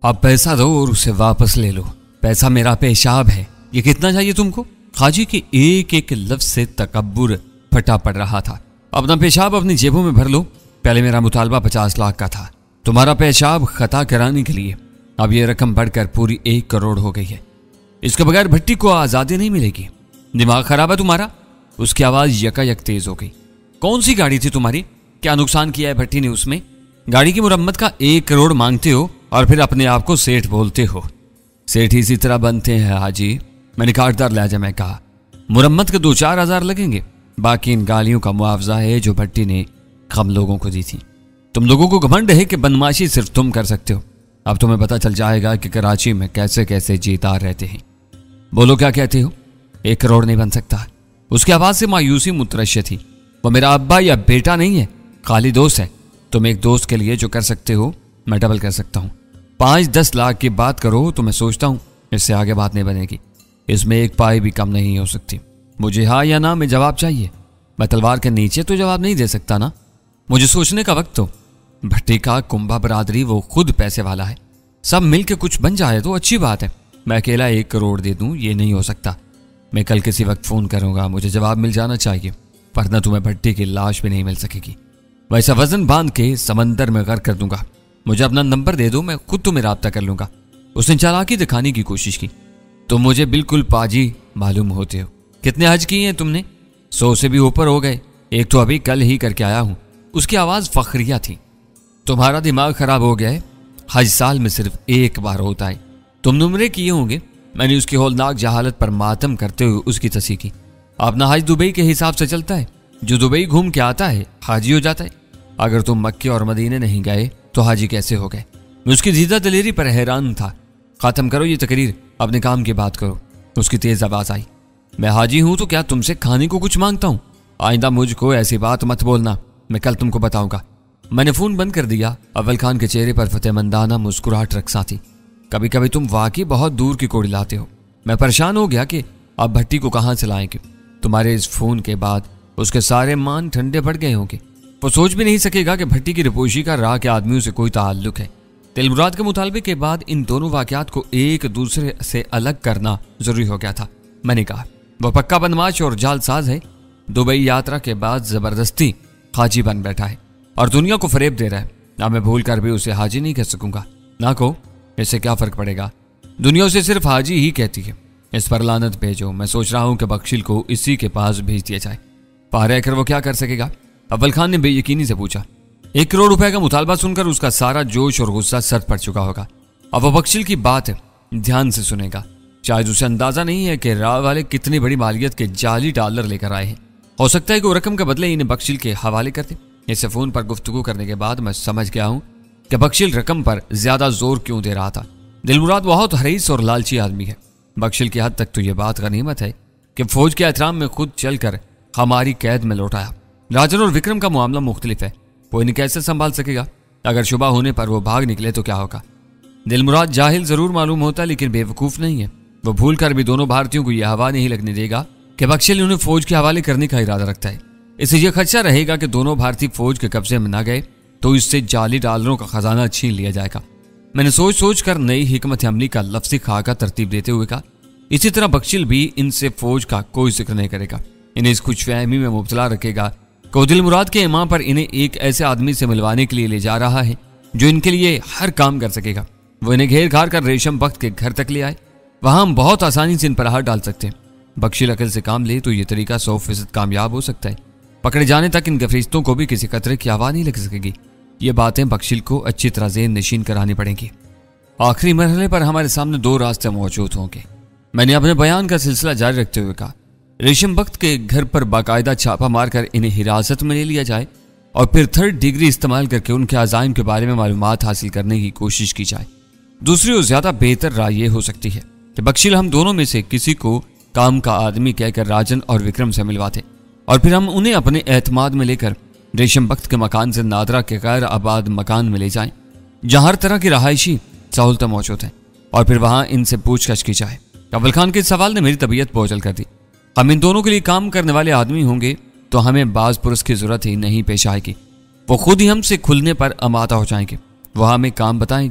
आप पैसा दो और उसे वापस ले लो। पैसा मेरा पेशाब है। ये कितना चाहिए तुमको? हाजी के एक एक लफ्ज से तकब्बुर फटा पड़ रहा था। अपना पेशाब अपनी जेबों में भर लो। पहले मेरा मुतालबा 50 लाख का था। तुम्हारा पेशाब खता कराने के लिए अब यह रकम बढ़कर पूरी 1 करोड़ हो गई है। इसके बगैर भट्टी को आज़ादी नहीं मिलेगी। दिमाग खराब है तुम्हारा? उसकी आवाज यकायक तेज हो गई। कौन सी गाड़ी थी तुम्हारी? क्या नुकसान किया है भट्टी ने उसमें? गाड़ी की मुरम्मत का 1 करोड़ मांगते हो और फिर अपने आप को सेठ बोलते हो। सेठ इसी तरह बनते हैं हाजी। मैंने काटदार लहजा में कहा। मुरम्मत के 2-4 हज़ार लगेंगे। बाकी इन गालियों का मुआवजा है जो भट्टी ने हम लोगों को दी थी। तुम लोगों को घमंड है कि बदमाशी सिर्फ तुम कर सकते हो। अब तुम्हें पता चल जाएगा कि कराची में कैसे कैसे जीतार रहते हैं। बोलो क्या कहते हो? 1 करोड़ नहीं बन सकता। उसकी आवाज से मायूसी मुतरश्य थी। वो मेरा अब्बा या बेटा नहीं है, खाली दोस्त है। तुम एक दोस्त के लिए जो कर सकते हो मैं डबल कर सकता हूँ। 5-10 लाख की बात करो तो मैं सोचता हूँ इससे आगे बात नहीं बनेगी। इसमें 1 पाई भी कम नहीं हो सकती। मुझे हाँ या ना में जवाब चाहिए। मैं तलवार के नीचे तो जवाब नहीं दे सकता ना। मुझे सोचने का वक्त दो। भट्टी का कुंभा बरादरी वो खुद पैसे वाला है। सब मिलके कुछ बन जाए तो अच्छी बात है। मैं अकेला 1 करोड़ दे दूं ये नहीं हो सकता। मैं कल किसी वक्त फोन करूंगा। मुझे जवाब मिल जाना चाहिए, वरना तुम्हें भट्टी की लाश भी नहीं मिल सकेगी। वैसा वजन बांध के समंदर में गर्क कर दूंगा। मुझे अपना नंबर दे दो, मैं खुद तुम्हें राब्ता कर लूंगा। उसने चालाकी दिखाने की कोशिश की। तुम मुझे बिल्कुल पाजी मालूम होते हो। कितने हज किए हैं तुमने? 100 से भी ऊपर हो गए। एक तो अभी कल ही करके आया हूं। उसकी आवाज फखरिया थी। तुम्हारा दिमाग खराब हो गया है। हज साल में सिर्फ 1 बार होता है। तुम उम्रे किए होंगे। मैंने उसकी हौलनाक जहालत पर मातम करते हुए उसकी तस्वीर की। अपना हज दुबई के हिसाब से चलता है। जो दुबई घूम के आता है हाजी हो जाता है। अगर तुम मक्के और मदीने नहीं गए तो हाजी कैसे हो गए? मैं उसकी जीदा दलेरी पर हैरान था। खत्म करो ये तकरीर, अपने काम की बात करो। उसकी तेज आवाज आई। मैं हाजी हूं तो क्या तुमसे खाने को कुछ मांगता हूं? आइंदा मुझको ऐसी बात मत बोलना। मैं कल तुमको बताऊंगा। मैंने फोन बंद कर दिया। अव्वल खान के चेहरे पर फतेहमंदाना मुस्कुराहट रक्सा थी। कभी कभी तुम वाकई बहुत दूर की कोड़ी लाते हो। मैं परेशान हो गया कि अब भट्टी को कहां से लाएंगे। तुम्हारे इस फोन के बाद उसके सारे मान ठंडे पड़ गए होंगे। वो सोच भी नहीं सकेगा कि भट्टी की रिपोशी का राह के आदमियों से कोई ताल्लुक है। दिलमुराद के मुतालबे के बाद इन दोनों वाकयात को एक दूसरे से अलग करना जरूरी हो गया था। मैंने कहा वह पक्का बदमाश और जालसाज है। दुबई यात्रा के बाद जबरदस्ती हाजी बन बैठा है और दुनिया को फरेब दे रहा है। ना मैं भूल कर भी उसे हाजी नहीं कह सकूंगा। ना को इससे क्या फर्क पड़ेगा? दुनिया उसे सिर्फ हाजी ही कहती है। इस पर लानत भेजो। मैं सोच रहा हूं कि बख्शिल को इसी के पास भेज दिया जाए। पार कर वो क्या कर सकेगा? अव्वल खान ने बेयकीनी से पूछा। 1 करोड़ रुपए का मुतालबा सुनकर उसका सारा जोश और गुस्सा सर पड़ चुका होगा। अब वो बख्शिल की बात ध्यान से सुनेगा। शायद उसे अंदाजा नहीं है कि राह वाले कितनी बड़ी मालियत के जाली डॉलर लेकर आए हैं। हो सकता है कि वो रकम के बदले इन्हें बख्शिल के हवाले कर दे। इससे फोन पर गुफ्तगू करने के बाद मैं समझ गया हूं कि बख्शिल रकम पर ज्यादा जोर क्यों दे रहा था। दिलमुराद बहुत हरीस और लालची आदमी है। बख्शिल की हद तक तो यह बात गनीमत है कि फौज के एहतराम में खुद चलकर हमारी कैद में लौटाया। राजन और विक्रम का मामला मुख्तलिफ है। वो इन्हें कैसे संभाल सकेगा? अगर शुबा होने पर वो भाग निकले तो क्या होगा? दिलमुराद जाहिल जरूर मालूम होता लेकिन बेवकूफ नहीं है। वो भूल कर भी दोनों भारतीयों को यह हवा नहीं लगने देगा कि बख्शिल उन्हें फौज के हवाले करने का इरादा रखता है। इससे यह खदशा रहेगा कि दोनों भारतीय फौज के कब्जे में न गए तो इससे जाली डॉलरों का खजाना छीन लिया जाएगा। मैंने सोच सोच कर नई हिकमत अमली का लफ्ज़ी खाका तरतीब देते हुए कहा। इसी तरह बख्शिल भी इनसे फौज का कोई जिक्र नहीं करेगा। इन्हें इस खुशफहमी में मुब्तला रखेगा कि दिलमुराद के इमाम पर इन्हें एक ऐसे आदमी से मिलवाने के लिए ले जा रहा है जो इनके लिए हर काम कर सकेगा। वो इन्हें घेर घार कर रेशम बख्त के घर तक ले आए। वहां हम बहुत आसानी से इन पर हाथ डाल सकते हैं। बख्शिल अकल से काम ले तो ये तरीका 100% कामयाब हो सकता है। पकड़े जाने तक इनके फरिश्तों को भी किसी कतरे की हवा नहीं लग सकेगी। ये बातें बख्शिल को अच्छी तरह ज़हन नशीन करानी पड़ेंगी। आखिरी मरहले पर हमारे सामने 2 रास्ते मौजूद होंगे। मैंने अपने बयान का सिलसिला जारी रखते हुए कहा। रेशम बख्त के घर पर बाकायदा छापा मारकर इन्हें हिरासत में ले लिया जाए और फिर 3rd डिग्री इस्तेमाल करके उनके अज़ाइम के बारे में मालूमात हासिल करने की कोशिश की जाए। दूसरी और ज्यादा बेहतर राय यह हो सकती है कि बख्शिल हम दोनों में से किसी को काम का आदमी कहकर राजन और विक्रम से मिलवाते और फिर हम उन्हें अपने एतमाद में लेकर रेशम बख्त के मकान से नादरा के गैर आबाद मकान में ले जाएं जहां हर तरह की रहायशी सहूलतें मौजूद हैं और फिर वहां इनसे पूछताछ की जाए। अव्वल खान के इस सवाल ने मेरी तबीयत बोझल कर दी। हम इन दोनों के लिए काम करने वाले आदमी होंगे तो हमें बाज पुरुष की जरूरत ही नहीं पेश आएगी। वो खुद ही हमसे खुलने पर आमादा हो जाएंगे। वो हमें काम बताएंगे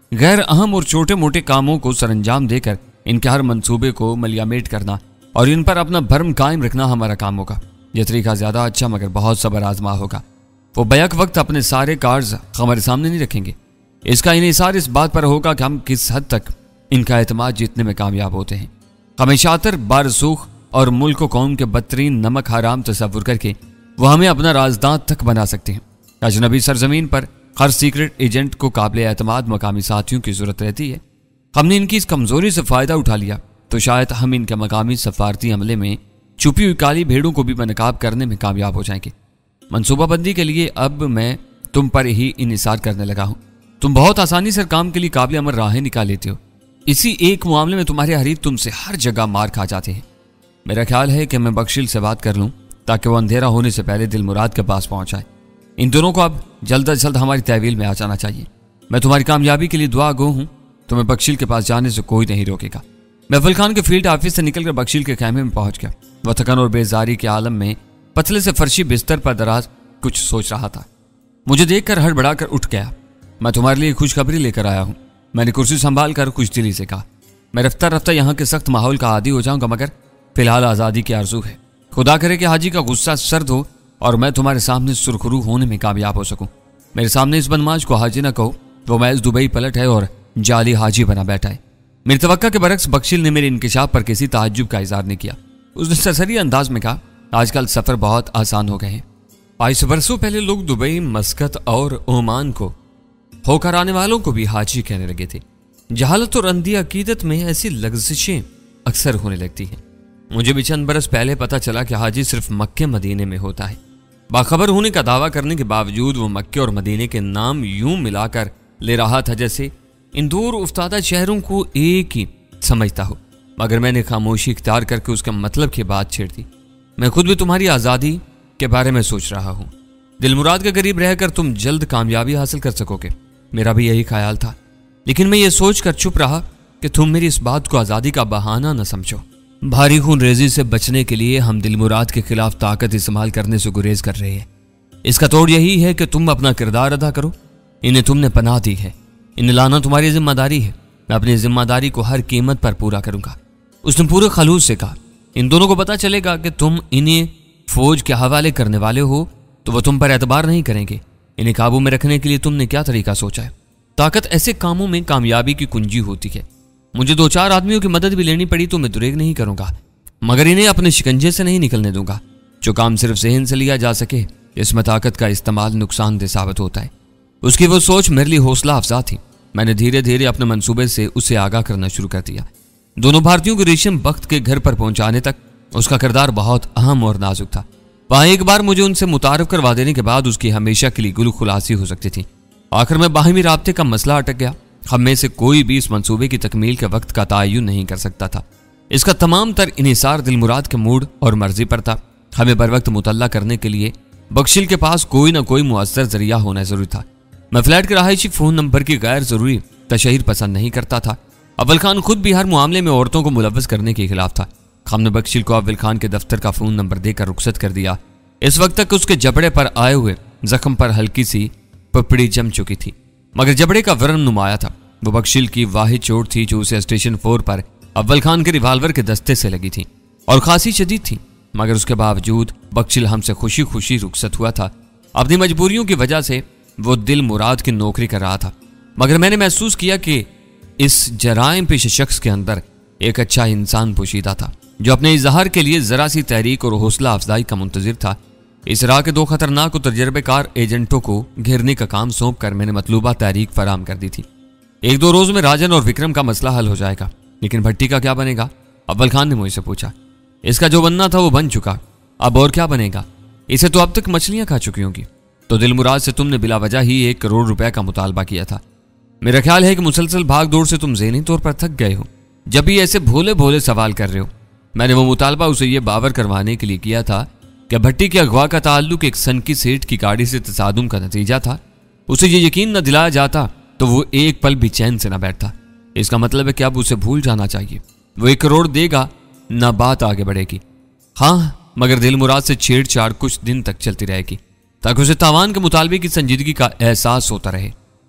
गैर अहम और छोटे मोटे कामों को सरंजाम देकर इनके हर मंसूबे को मलियामेट करना और इन पर अपना भरम कायम रखना हमारा काम होगा। यह तरीका ज्यादा अच्छा मगर बहुत सब्र आजमा होगा। वो बैक वक्त अपने सारे कार्ड्स हमारे सामने नहीं रखेंगे। इसका इन्हिसार इस बात पर होगा कि हम किस हद तक इनका एतमाद जीतने में कामयाब होते हैं। हमें शातिर बारसूख और मुल्क कौम के बदतरीन नमक हराम तस्वुर करके वो हमें अपना राजदां तक बना सकते हैं। अजनबी सरजमीन पर हर सीक्रेट एजेंट को काबिल एतमाद मकामी साथियों की जरूरत रहती है। हमने इनकी इस कमजोरी से फायदा उठा लिया तो शायद हम इनके मकामी सफारती हमले में छुपी हुई काली भेड़ों को भी बेनकाब करने में कामयाब हो जाएंगे। मनसूबाबंदी के लिए अब मैं तुम पर ही इन्हिसार करने लगा हूं। तुम बहुत आसानी से काम के लिए काबिल अमल राहें निकाल लेते हो। इसी एक मामले में तुम्हारे हरीफ तुमसे हर जगह मार खा जाते हैं। मेरा ख्याल है कि मैं बख्शिल से बात कर लूं ताकि वो अंधेरा होने से पहले दिलमुराद के पास पहुंच जाए। इन दोनों को अब जल्द अज जल्द हमारी तहवील में आ जाना चाहिए। मैं तुम्हारी कामयाबी के लिए दुआ गो हूं। तुम्हें बख्शिल के पास जाने से कोई नहीं रोकेगा। मैं अव्वल खान के फील्ड ऑफिस से निकलकर बख्शिल के खैमे में पहुंच गया। वह थकन और बेजारी के आलम में पतले से फर्शी बिस्तर पर दराज कुछ सोच रहा था। मुझे देखकर हड़बड़ाकर उठ गया। मैं तुम्हारे लिए खुशखबरी लेकर आया हूं। मैंने कुर्सी संभाल कर कुछ दिली से कहा, मैं रफ्ता रफ्ता यहाँ के सख्त माहौल का आदी हो जाऊंगा मगर फिलहाल आज़ादी की आरजू है। खुदा करे कि हाजी का गुस्सा सर्द हो और मैं तुम्हारे सामने सुरखरू होने में कामयाब हो सकूं। मेरे सामने इस बदमाश को हाजी ना कहो, वो महज दुबई पलट है और जाली हाजी बना बैठा है। मेरी तवक्का के बरक्स बख्शिल ने मेरे इंकिशाफ पर किसी ताज्जुब का इजहार नहीं किया। उसने सरसरी अंदाज में कहा, आजकल सफर बहुत आसान हो गए हैं। 22 बरसों पहले लोग दुबई, मस्कत और ओमान को होकर आने वालों को भी हाजी कहने लगे थे। जहालत और अंधी अकीदत में ऐसी लग्जिशें अक्सर होने लगती हैं। मुझे भी चंद बरस पहले पता चला कि हाजी सिर्फ मक्के मदीने में होता है। बाखबर होने का दावा करने के बावजूद वो मक्के और मदीने के नाम यूं मिलाकर ले रहा था जैसे इन दूर उफ्तादा शहरों को एक ही समझता हो। मगर मैंने खामोशी इख्तियार करके उसका मतलब की बात छेड़ दी। मैं खुद भी तुम्हारी आज़ादी के बारे में सोच रहा हूँ। दिलमुराद के करीब रहकर तुम जल्द कामयाबी हासिल कर सकोगे, मेरा भी यही ख्याल था। लेकिन मैं ये सोचकर चुप रहा कि तुम मेरी इस बात को आज़ादी का बहाना न समझो। भारी खून रेजी से बचने के लिए हम दिलमुराद के खिलाफ ताकत इस्तेमाल करने से गुरेज कर रहे हैं। इसका तोड़ यही है कि तुम अपना किरदार अदा करो। इन्हें तुमने पनाह दी है, इन्हें लाना तुम्हारी जिम्मेदारी है। मैं अपनी जिम्मेदारी को हर कीमत पर पूरा करूंगा। उसने पूरे खलूस से कहा, इन दोनों को पता चलेगा कि तुम इन्हें फौज के हवाले करने वाले हो तो वह तुम पर एतबार नहीं करेंगे। इन्हें काबू में रखने के लिए तुमने क्या तरीका सोचा है? ताकत ऐसे कामों में कामयाबी की कुंजी होती है। मुझे 2-4 आदमियों की मदद भी लेनी पड़ी तो मैं दुरेग नहीं करूंगा, मगर इन्हें अपने शिकंजे से नहीं निकलने दूंगा। जो काम सिर्फ जहन से लिया जा सके, इसमें ताकत का इस्तेमाल नुकसानदेह साबित होता है। उसकी वो सोच मेरे लिए हौसला अफजा थी। मैंने धीरे धीरे अपने मंसूबे से उसे आगाह करना शुरू कर दिया। दोनों भारतीयों को रेशम बख्त के घर पर पहुंचाने तक उसका किरदार बहुत अहम और नाजुक था। वहां एक बार मुझे उनसे मुतारफ करवा देने के बाद उसकी हमेशा के लिए गुल खुलासी हो सकती थी। आखिर में बाहमी राब्ते का मसला अटक गया। हम में से कोई भी इस मंसूबे की तकमील के वक्त का तयन नहीं कर सकता था। इसका तमाम तर इन्हिसार दिलमुराद के मूड और मर्जी पर था। हमें बर वक्त मुतल्ला करने के लिए बख्शिल के पास कोई ना कोई मुअस्सर जरिया होना जरूरी था। मैं फ्लैट के रहायशी फोन नंबर की गैर जरूरी तशहीर पसंद नहीं करता था। अव्वल खान खुद भी हर मामले में औरतों को मुलव्वस करने के खिलाफ था। हमने बख्शिल को अव्वल खान के दफ्तर का फोन नंबर देकर रुखसत कर दिया। इस वक्त तक उसके जबड़े पर आए हुए जख्म पर हल्की सी पपड़ी जम चुकी थी, मगर जबड़े का वर्म नुमाया था। वो बख्शिल की वाहिद चोट थी जो उसे स्टेशन 4 पर अव्वल खान के रिवाल्वर के दस्ते से लगी थी और खासी शदीद थी। मगर उसके बावजूद बख्शिल हमसे खुशी खुशी रुखसत हुआ था। अपनी मजबूरियों की वजह से वो दिल मुराद की नौकरी कर रहा था, मगर मैंने महसूस किया कि इस जराइम पेश शख्स के अंदर एक अच्छा इंसान पोशीदा था जो अपने इजहार के लिए जरा सी तहरीक और हौसला अफजाई का मुंतजिर था। इस राह के 2 खतरनाक और तजर्बेकार एजेंटों को घेरने का काम सौंप कर मैंने मतलूबा तहरीक फराम कर दी थी। 1-2 रोज में राजन और विक्रम का मसला हल हो जाएगा, लेकिन भट्टी का क्या बनेगा? अव्वल खान ने मुझसे पूछा। इसका जो बनना था वो बन चुका, अब और क्या बनेगा? इसे तो अब तक मछलियां खा चुकी होंगी। तो दिलमुराद से तुमने बिला वजह ही 1 करोड़ रुपए का मुतालबा किया था। मेरा ख्याल है कि मुसलसल भाग दौड़ से तुम ज़हनी तौर पर थक गए हो जब भी ऐसे भोले भोले सवाल कर रहे हो। मैंने वो मुतालबा उसे ये बावर करवाने के लिए किया था कि भट्टी के अगवा का ताल्लुक एक सनकी सेठ की गाड़ी से तसादुम का नतीजा था। उसे ये यकीन न दिलाया जाता तो वो एक पल भी चैन से न बैठता। इसका मतलब है कि अब उसे भूल जाना चाहिए। वो 1 करोड़ देगा, ना बात आगे बढ़ेगी। हाँ, मगर दिलमुराद से छेड़छाड़ कुछ दिन तक चलती रहेगी ताकि उसे तावान के मुतालबे की संजीदगी का एहसास होता रहे।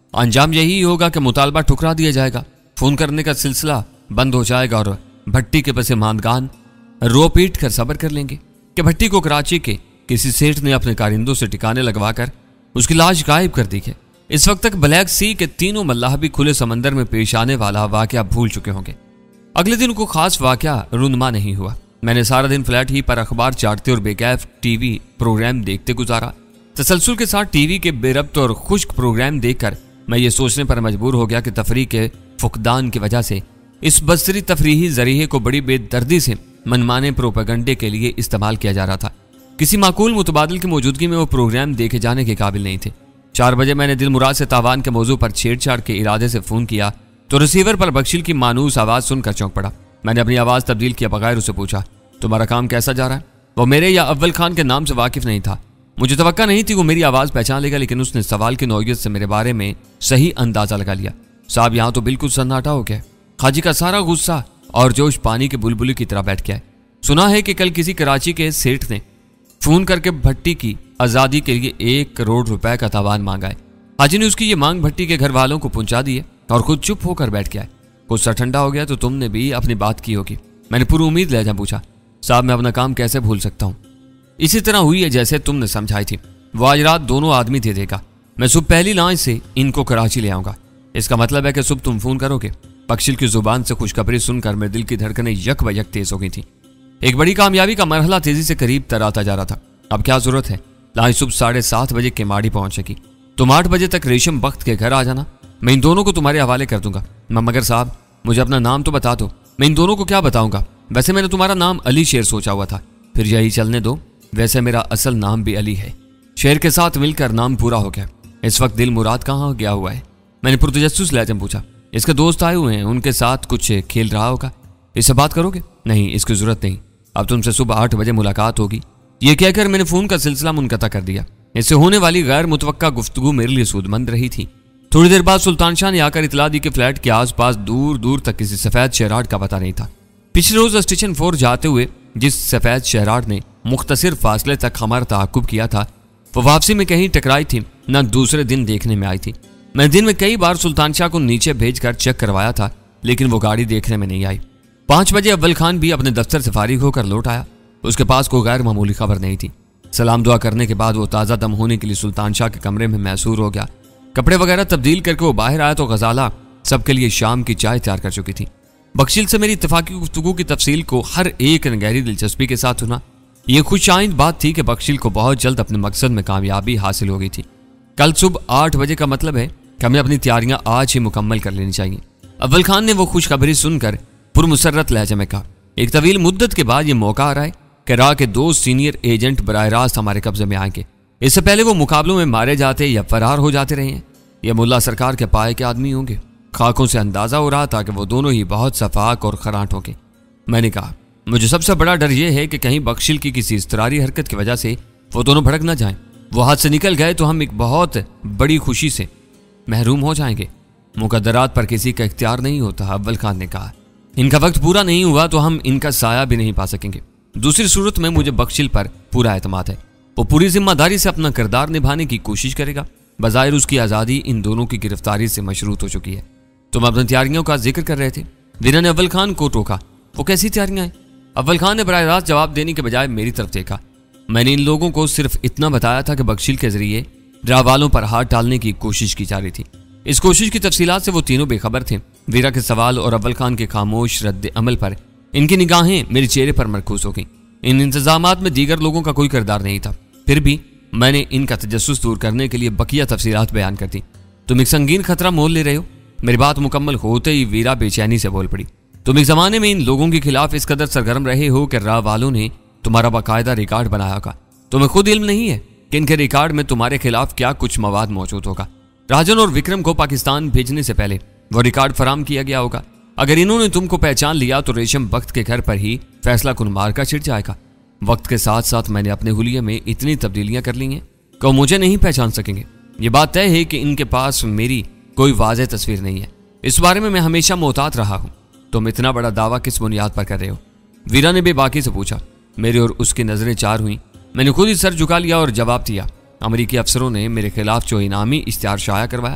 अंजाम यही होगा कि मुतालबा ठुकरा दिया जाएगा, फोन करने का सिलसिला बंद हो जाएगा और भट्टी के पसमानदगान रो पीट कर सब्र कर लेंगे कि भट्टी को कराची के किसी सेठ ने अपने कारिंदों से ठिकाने लगवाकर उसकी लाश गायब कर दी है। इस वक्त तक ब्लैक सी के तीनों मल्लाह भी खुले समंदर में पेश आने वाला वाकया भूल चुके होंगे। अगले दिन को खास वाकया रुनमा नहीं हुआ। मैंने सारा दिन फ्लैट ही पर अखबार चाटते और बेकैफ टीवी प्रोग्राम देखते गुजारा। तसलसल के साथ टीवी के बेरब्त और खुश्क प्रोग्राम देखकर मैं ये सोचने पर मजबूर हो गया कि तफरीह के फुकदान की वजह से इस बसरी तफरीही जरिए को बड़ी बेदर्दी से मनमाने प्रोपेगंडे के लिए इस्तेमाल किया जा रहा था। किसी माकूल मुतबादिल की मौजूदगी में वो प्रोग्राम देखे जाने के काबिल नहीं थे। 4 बजे मैंने दिल मुराद से तावान के मौजू पर छेड़छाड़ के इरादे से फोन किया तो रिसीवर पर बख्शिल की मानूस आवाज सुनकर चौंक पड़ा। मैंने अपनी आवाज तब्दील किया बगैर उसे पूछा, तुम्हारा काम कैसा जा रहा है? वो मेरे या अव्वल खान के नाम से वाकिफ नहीं था। मुझे तवक्का नहीं थी वो मेरी आवाज पहचान लेगा, लेकिन उसने सवाल की नौयत से मेरे बारे में सही अंदाजा लगा लिया। साहब यहाँ तो बिल्कुल सन्नाटा हो गया। खाजी का सारा गुस्सा और जोश पानी के बुलबुली की तरह बैठ गया है। सुना है कि कल किसी कराची के सेठ ने फोन करके भट्टी की आजादी के लिए 1 करोड़ रुपए का तावान मांगा है। हाजी ने उसकी ये मांग भट्टी के घर वालों को पहुंचा दी है और खुद चुप होकर बैठ गया है। गुस्सा ठंडा हो गया तो तुमने भी अपनी बात की होगी। मैंने पूरी उम्मीद लहजा पूछा, साहब मैं अपना काम कैसे भूल सकता हूँ? इसी तरह हुई है जैसे तुमने समझाई थी। वो आज रात दोनों आदमी दे देगा। मैं सुबह पहली लॉन्च से इनको कराची ले आऊंगा। इसका मतलब है कि सुबह तुम फोन करोगे। बख्शिल की जुबान से खुशखबरी सुनकर मेरे दिल की धड़कनें यक ब यक तेज हो गई थी। एक बड़ी कामयाबी का मरहला तेजी से करीब तर आता जा रहा था। अब क्या जरूरत है, आज सुबह 7:30 बजे केमाड़ी पहुंचेगी। तुम 8 बजे तक रेशम बख्त के घर आ जाना। मैं इन दोनों को तुम्हारे हवाले कर दूंगा। मगर साहब मुझे अपना नाम तो बता दो। मैं इन दोनों को क्या बताऊंगा? वैसे मैंने तुम्हारा नाम अली शेर सोचा हुआ था। फिर यही चलने दो। वैसे मेरा असल नाम भी अली है। शेर के साथ मिलकर नाम पूरा हो गया। इस वक्त दिल मुराद कहाँ गया हुआ है? मैंने पुरतजस्सुस लहजे में पूछा। इसके दोस्त आए हुए हैं, उनके साथ कुछ खेल रहा होगा। इससे बात करोगे? नहीं, इसकी जरूरत नहीं। अब तुमसे सुबह 8 बजे मुलाकात होगी। ये कहकर मैंने फोन का सिलसिला मुनक़ता कर दिया। इससे होने वाली गैर मुतवक्का गुफ्तगू मेरे लिए सूदमंद रही थी। थोड़ी देर बाद सुल्तान शाह ने आकर इतला दी कि फ्लैट के आसपास दूर दूर तक किसी सफेद शहराट का पता नहीं था। पिछले रोज स्टेशन 4 जाते हुए जिस सफेद शहराट ने मुख्तसर फासले तक हमारा ताकुब किया था, वो वापसी में कहीं टकराई थी, न दूसरे दिन देखने में आई थी। मैं दिन में कई बार सुल्तान शाह को नीचे भेजकर चेक करवाया था, लेकिन वो गाड़ी देखने में नहीं आई। 5 बजे अव्वल खान भी अपने दफ्तर से फारिग होकर लौट आया। उसके पास कोई गैर मामूली खबर नहीं थी। सलाम दुआ करने के बाद वो ताज़ा दम होने के लिए सुल्तान शाह के कमरे में मैसूर हो गया। कपड़े वगैरह तब्दील करके वो बाहर आया तो गजाला सबके लिए शाम की चाय तैयार कर चुकी थी। बख्शिल से मेरी इत्तफाकी गुफ्तगू की तफसील को हर एक ने गहरी दिलचस्पी के साथ सुना। ये खुशाइंद बात थी कि बख्शिल को बहुत जल्द अपने मकसद में कामयाबी हासिल हो गई थी। कल सुबह 8 बजे का मतलब है कि हमें अपनी तैयारियां आज ही मुकम्मल कर लेनी चाहिए। अव्वल खान ने वो खुशखबरी सुनकर पुरमुसर्रत लहजे में कहा, एक तवील मुद्दत के बाद ये मौका आ रहा है कि रा के 2 सीनियर एजेंट बराह रास्त हमारे कब्जे में आएंगे। इससे पहले वो मुकाबलों में मारे जाते या फरार हो जाते रहे हैं। ये मुल्ला सरकार के पाए के आदमी होंगे। खाकों से अंदाजा हो रहा था कि वो दोनों ही बहुत सफाक और खरांट होंगे। मैंने कहा, मुझे सबसे बड़ा डर यह है कि कहीं बख्शिल की किसी इस्तरारी हरकत की वजह से वो दोनों भड़क ना जाएं। वो हाथ से निकल गए तो हम एक बहुत बड़ी खुशी से महरूम हो जाएंगे। मुकद्दरात पर किसी का इख्तियार नहीं होता, अव्वल खान ने कहा। इनका वक्त पूरा नहीं हुआ तो हम इनका साया भी नहीं पा सकेंगे। दूसरी सूरत में मुझे बख्शिल पर पूरा एतमाद है। वो पूरी जिम्मेदारी से अपना किरदार निभाने की कोशिश करेगा। बज़ाहिर उसकी आज़ादी इन दोनों की गिरफ्तारी से मशरूत हो चुकी है। तुम अपनी तैयारियों का जिक्र कर रहे थे। वीरा ने अव्वल खान को टोका। वो कैसी तैयारियां हैं? अव्वल खान ने बराह रास्त जवाब देने के बजाय मेरी तरफ देखा। मैंने इन लोगों को सिर्फ इतना बताया था कि बख्शिल के जरिए ड्रा वालों पर हाथ डालने की कोशिश की जा रही थी। इस कोशिश की तफसीलात से वो तीनों बेखबर थे। वीरा के सवाल और अव्वल खान के खामोश रद्द अमल पर इनकी निगाहें मेरे चेहरे पर मरकूज हो गईं। इन इंतजामात में दीगर लोगों का कोई किरदार नहीं था। फिर भी मैंने इनका तजस्सुस दूर करने के लिए बकिया तफसीलात बयान कर दी। तुम एक संगीन खतरा मोल ले रहे हो। मेरी बात मुकम्मल होते ही वीरा बेचैनी से बोल पड़ी। तुम एक जमाने में इन लोगों के खिलाफ इस कदर सरगर्म रहे हो कि राह वालों ने तुम्हारा बाकायदा रिकॉर्ड बनाया होगा। तुम्हें खुद इल्म नहीं है कि इनके रिकॉर्ड में तुम्हारे खिलाफ क्या कुछ मवाद मौजूद होगा। राजन और विक्रम को पाकिस्तान भेजने से पहले वो रिकॉर्ड फराम किया गया होगा। अगर इन्होंने तुमको पहचान लिया तो रेशम बख्त के घर पर ही फैसला कुन मार का छिड़ जाएगा। वक्त के साथ साथ मैंने अपने हुलिये में इतनी तब्दीलियां कर ली हैं कि वो मुझे नहीं पहचान सकेंगे। ये बात तय है कि इनके पास मेरी कोई वाज़ेह तस्वीर नहीं है। इस बारे में मैं हमेशा मोहतात रहा हूं। तुम इतना बड़ा दावा किस बुनियाद पर कर रहे हो? वीरा ने बेबाकी से पूछा। मेरी और उसकी नजरें चार हुई। मैंने खुद ही सर झुका लिया और जवाब दिया, अमरीकी अफसरों ने मेरे खिलाफ जो इनामी इश्तिहार शाया करवाया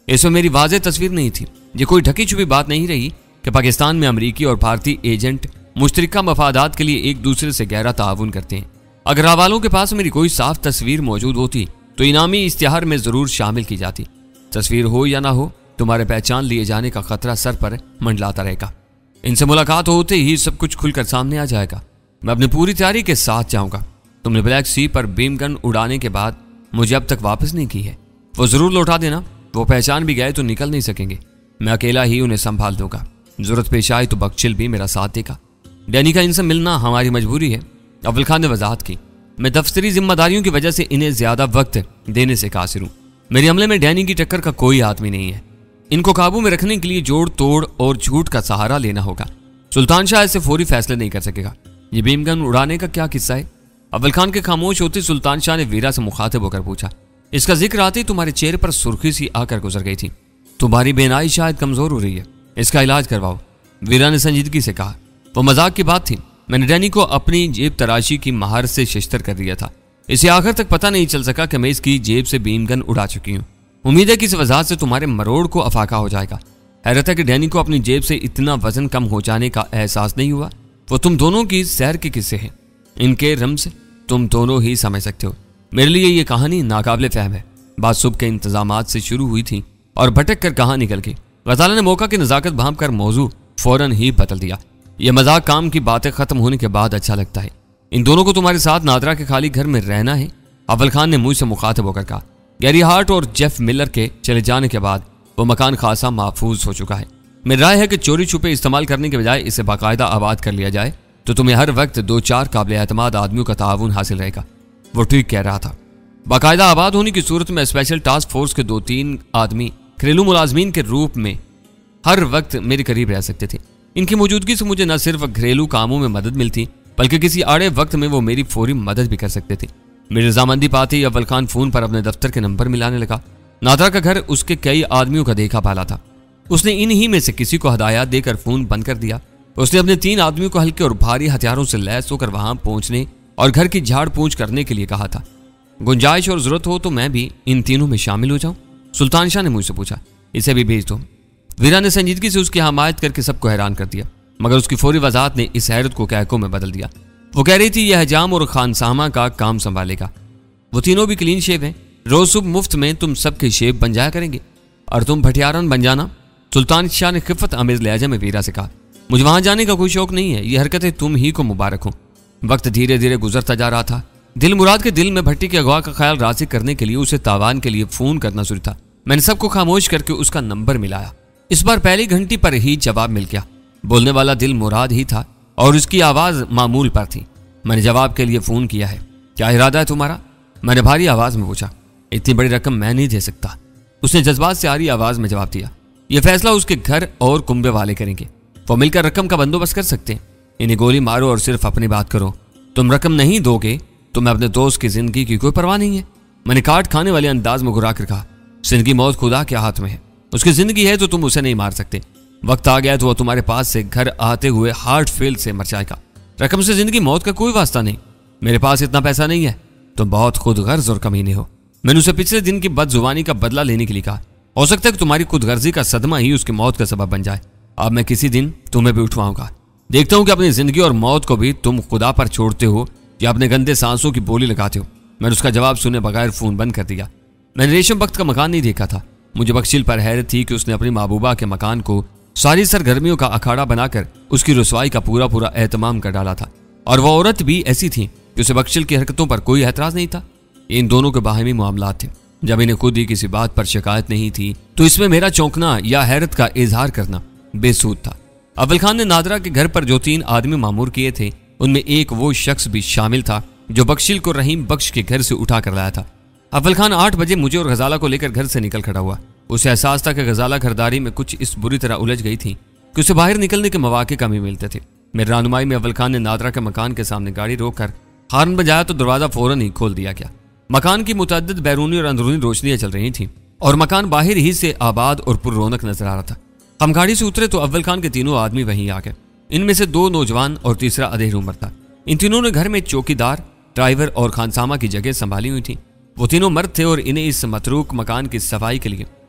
इसमें मेरी वाज़ेह तस्वीर नहीं थी। ये कोई ढकी छुपी बात नहीं रही कि पाकिस्तान में अमरीकी और भारतीय एजेंट मुश्तरका मफादात के लिए एक दूसरे से गहरा ताउन करते हैं। अगर हवालों के पास मेरी कोई साफ तस्वीर मौजूद होती तो इनामी इश्तिहार में जरूर शामिल की जाती। तस्वीर हो या ना हो, तुम्हारे पहचान लिए जाने का खतरा सर पर मंडलाता रहेगा। इनसे मुलाकात होते ही सब कुछ खुलकर सामने आ जाएगा। मैं अपनी पूरी तैयारी के साथ जाऊंगा। तुमने ब्लैक सी पर बीम गन उड़ाने के बाद मुझे अब तक वापस नहीं की है, वो जरूर लौटा देना। वो पहचान भी गए तो निकल नहीं सकेंगे। मैं अकेला ही उन्हें संभाल दूंगा। जरूरत पेश आए तो बख्शिल भी मेरा साथ देगा। डैनी का इनसे मिलना हमारी मजबूरी है, अव्वल खान ने वजाहत की। मैं दफ्तरी जिम्मेदारियों की वजह से इन्हें ज्यादा वक्त देने से कासिर हूं। मेरे हमले में डैनी की टक्कर का कोई आदमी नहीं है। इनको काबू में रखने के लिए जोड़ तोड़ और झूठ का सहारा लेना होगा। सुल्तान शाह ऐसे फौरी फैसले नहीं कर सकेगा। ये बीमगन उड़ाने का क्या किस्सा है? अव्वल खान के खामोश होते सुल्तान शाह ने वीरा से मुखातिब होकर पूछा। इसका जिक्र आते ही तुम्हारे चेहरे पर सुर्खी सी आकर गुजर गई थी। तुम्हारी बेनाई शायद कमजोर हो रही है, इसका इलाज करवाओ, वीरा ने संजीदगी से कहा। वो मजाक की बात थी। मैंने डैनी को अपनी जेब तराशी की महारत से शिश्तर कर दिया था। इसे आखिर तक पता नहीं चल सका कि मैं इसकी जेब से बीमगन उड़ा चुकी हूँ। उम्मीद है कि इस वजह से तुम्हारे मरोड़ को अफाका हो जाएगा। हैरत है कि डैनी को अपनी जेब से इतना वजन कम हो जाने का एहसास नहीं हुआ। वो तुम दोनों की सैर के किस्से हैं। इनके रम्ज़ तुम दोनों ही समझ सकते हो। मेरे लिए ये कहानी नाकाबिले फहम है। बात सुबह के इंतजामात से शुरू हुई थी और भटक कर कहाँ निकल गई। गजाला ने मौका की नज़ाकत भांप कर मौजू फौरन ही बदल दिया। यह मजाक काम की बातें खत्म होने के बाद अच्छा लगता है। इन दोनों को तुम्हारे साथ नादरा के खाली घर में रहना है, अव्वल खान ने मुझसे मुखातिब होकर कहा। गैरी हार्ट और जेफ मिलर के चले जाने के बाद वो मकान खासा महफूज हो चुका है। मेरी राय है कि चोरी छुपे इस्तेमाल करने के बजाय इसे बाकायदा आबाद कर लिया जाए तो तुम्हें हर वक्त 2-4 काबिल एतमाद आदमियों का ताउन हासिल रहेगा। वो ठीक कह रहा था। बाकायदा आबाद होने की सूरत में स्पेशल टास्क फोर्स के 2-3 आदमी घरेलू मुलाजमीन के रूप में हर वक्त मेरे करीब रह सकते थे। इनकी मौजूदगी से मुझे न सिर्फ घरेलू कामों में मदद मिलती बल्कि किसी आड़े वक्त में वो मेरी फौरी मदद भी कर सकते थे। मेरी रजामंदी पाते ही अव्वल खान फोन पर अपने दफ्तर के नंबर मिलाने लगा। नादरा का घर उसके कई आदमियों का देखा पाला था। उसने इन्हीं में से किसी को हदायत देकर फोन बंद कर दिया। उसने अपने 3 आदमियों को हल्के और भारी हथियारों से लैस होकर वहां पहुंचने और घर की झाड़ पूछ करने के लिए कहा था। गुंजाइश और जरूरत हो तो मैं भी इन तीनों में शामिल हो जाऊं? सुल्तान शाह ने मुझसे पूछा। इसे भी भेज दो। वीरा ने संजीदगी से उसकी हमायत करके सबको हैरान कर दिया, मगर उसकी फौरी वजाहत ने इस हैरत को कहकों में बदल दिया। वो कह रही थी यह हजाम और खानसामा का काम संभालेगा। वो तीनों भी क्लीन शेव हैं। रोज सुबह मुफ्त में तुम सबके शेव बन जाया करेंगे और तुम भटियारन बन जाना। सुल्तान शाह ने खिफत अमीज लहजा में वीरा से कहा। मुझे वहां जाने का कोई शौक नहीं है। ये हरकतें तुम ही को मुबारक हो। वक्त धीरे धीरे गुजरता जा रहा था। दिल मुराद के दिल में भट्टी के अगवा का ख्याल रासिक करने के लिए उसे तावान के लिए फोन करना शुरू था। मैंने सबको खामोश करके उसका नंबर मिलाया। इस बार पहली घंटी पर ही जवाब मिल गया। बोलने वाला दिल मुराद ही था और उसकी आवाज मामूल पर थी। मैंने जवाब के लिए फोन किया है। क्या इरादा है तुम्हारा? मैंने भारी आवाज में पूछा। इतनी बड़ी रकम मैं नहीं दे सकता, उसने जज्बात से आ रही आवाज में जवाब दिया। यह फैसला उसके घर और कुंबे वाले करेंगे। वो मिलकर रकम का बंदोबस्त कर सकते हैं। इन्हें गोली मारो और सिर्फ अपनी बात करो। तुम रकम नहीं दोगे तो मैं अपने दोस्त की जिंदगी की कोई परवाह नहीं है। मैंने काट खाने वाले अंदाज में घुरा कर कहा। जिंदगी मौत खुदा के हाथ में है। उसकी जिंदगी है तो तुम उसे नहीं मार सकते। वक्त आ गया तो वह तुम्हारे पास से घर आते हुए हार्ट फेल से मर जाएगा। रकम से जिंदगी मौत का कोई वास्ता नहीं। मेरे पास इतना पैसा नहीं है। तुम बहुत खुदगर्ज और कमीने हो। मैंने उसे पिछले दिन की बदजुबानी का बदला लेने के लिए कहा। हो सकता है कि तुम्हारी खुदगर्जी का सदमा ही उसकी मौत का सबब बन जाए। अब मैं किसी दिन तुम्हें भी उठवाऊंगा। देखता हूं कि अपनी जिंदगी और मौत को भी तुम खुदा पर छोड़ते हो या अपने गंदे सांसों की बोली लगाते हो। मैंने उसका जवाब सुने बगैर फोन बंद कर दिया। मैंने रेशम बख्त का मकान नहीं देखा था। मुझे बख्शिल पर हैरत थी कि उसने अपनी महबूबा के मकान को सारी सरगर्मियों का अखाड़ा बनाकर उसकी रुसवाई का पूरा पूरा एहतमाम कर डाला था। और वह औरत भी ऐसी थी कि उसे बख्शिल की हरकतों पर कोई एतराज नहीं था। इन दोनों के बाहमी मामलात थे। जब इन्हें खुद ही किसी बात पर शिकायत नहीं थी तो इसमें मेरा चौंकना या हैरत का इजहार करना बेसूद था। अव्वल खान ने नादरा के घर पर जो 3 आदमी मामूर किए थे उनमें एक वो शख्स भी शामिल था जो बख्शिल को रहीम बख्श के घर से उठा कर लाया था। अव्वल खान 8 बजे मुझे और गजाला को लेकर घर से निकल खड़ा हुआ। उसे एहसास था कि गजाला घरदारी में कुछ इस बुरी तरह उलझ गई थी कि उसे बाहर निकलने के मौके कम ही मिलते थे। मेरी रहनुमाई में अव्वल खान ने नादरा के मकान के सामने गाड़ी रोककर हार्न बजाया तो दरवाजा फौरन ही खोल दिया गया। मकान की मुतअद्दिद बैरूनी और अंदरूनी रोशनियां चल रही थीं और मकान बाहर ही से आबाद और पुररौनक नजर आ रहा था। हम गाड़ी से उतरे तो अव्वल खान के तीनों आदमी वहीं आ गए। इनमें से 2 नौजवान और तीसरा अधेड़ उम्र था। इन तीनों ने घर में चौकीदार, ड्राइवर और खानसामा की जगह संभाली हुई थी। वो तीनों मर्द थे और इन्हें इस मतरूक मकान की सफाई के लिए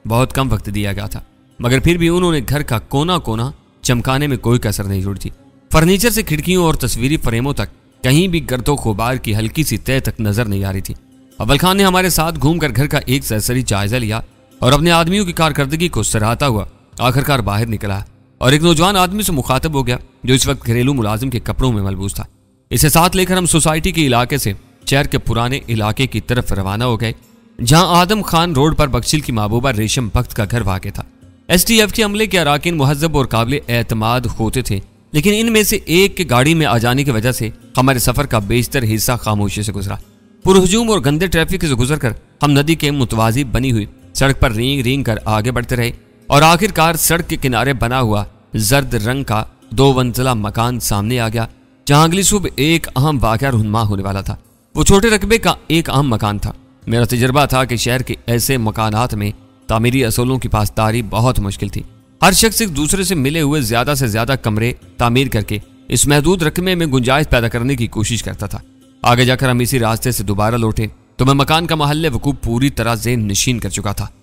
बहुत कम वक्त दिया गया था, मगर फिर भी उन्होंने घर का कोना कोना चमकाने में कोई कसर नहीं छोड़ी थी। फर्नीचर से खिड़कियों और तस्वीरी फ्रेमों तक कहीं भी गर्दो खुबार की हल्की सी तह तक नजर नहीं आ रही थी। अव्वल खान ने हमारे साथ घूमकर घर का एक सरसरी जायजा लिया और अपने आदमियों की कारकर्दगी को सराहता हुआ आखिरकार बाहर निकला और एक नौजवान आदमी से मुखातब हो गया जो इस वक्त घरेलू मुलाजिम के कपड़ों में मलबूस था। इसे साथ लेकर हम सोसाइटी के इलाके से शहर के पुराने इलाके की तरफ रवाना हो गए, जहां आदम खान रोड पर बख्शिल की महबूबा रेशम बख्त का घर वाक़ था। STF के अमले के अराकीन मुहज़्ज़ब और काबिल एतमाद होते थे, लेकिन इनमें से एक के गाड़ी में आ जाने की वजह से हमारे सफर का बेशतर हिस्सा खामोशी से गुजरा। पुरहजूम और गंदे ट्रैफिक से गुजरकर हम नदी के मुतवाजी बनी हुई सड़क पर रींग रींग कर आगे बढ़ते रहे और आखिरकार सड़क के किनारे बना हुआ जर्द रंग का 2 मंजिला मकान सामने आ गया, जहां अगली सुबह एक अहम वाक़या रुन्मा होने वाला था। वो छोटे रकबे का एक अहम मकान था। मेरा तजर्बा था कि शहर के ऐसे मकानात में तामीरी असूलों की पासदारी बहुत मुश्किल थी। हर शख्स एक दूसरे से मिले हुए ज्यादा से ज्यादा कमरे तामीर करके इस महदूद रकबे में गुंजाइश पैदा करने की कोशिश करता था। आगे जाकर हम इसी रास्ते से दोबारा लौटे तो मैं मकान का महल वकूफ पूरी तरह ज़ेहन नशीन कर चुका था।